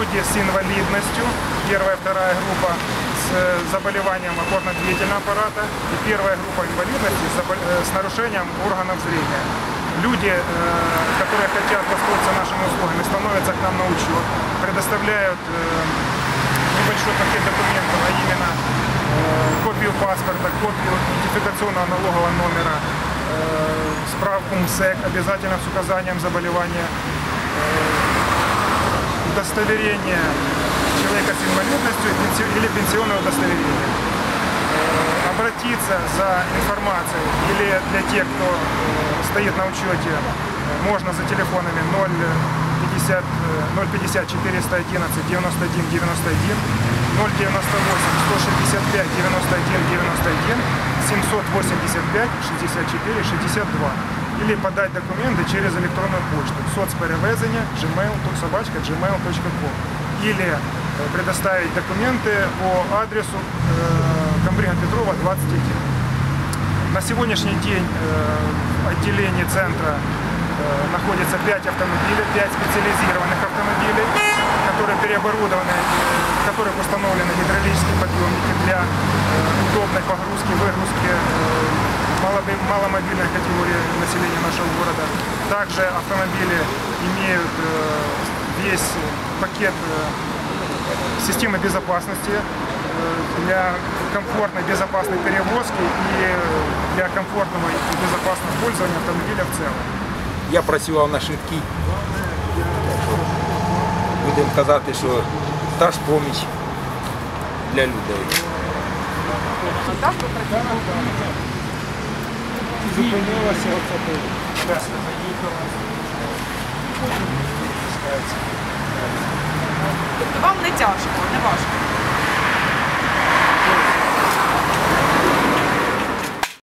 люди с инвалидностью, первая, вторая группа с заболеванием опорно-двигательного аппарата и первая группа инвалидности с нарушением органов зрения. Люди, которые хотят воспользоваться нашими услугами, становятся к нам на учет, предоставляют небольшой пакет документов, а именно копию паспорта, копию идентификационного налогового номера, справку МСЭК, обязательно с указанием заболевания, удостоверение человека с инвалидностью или пенсионное удостоверение. Обратиться за информацией или для тех, кто стоит на учете, можно за телефонами 050 411 91 91, 098 165 91 91, 785 64 62. Или подать документы через электронную почту соцперевезення gmail.com или предоставить документы по адресу Камбрига Петрова, 21. На сегодняшний день в отделении центра находится 5 автомобилей, 5 специализированных автомобилей, которые переоборудованы, в которых установлены гидравлические подъемники для удобной погрузки, выгрузки маломобильной категории населения нашего города. Также автомобили имеют весь пакет системы безопасности для комфортной, безопасной перевозки и для комфортного и безопасного пользования автомобиля в целом. Я працював на швидкій. Будемо казати, що та ж поміч для людей. Так, ви працювали? Зупинилася оце тут. Тобто вам не тяжко, не важко?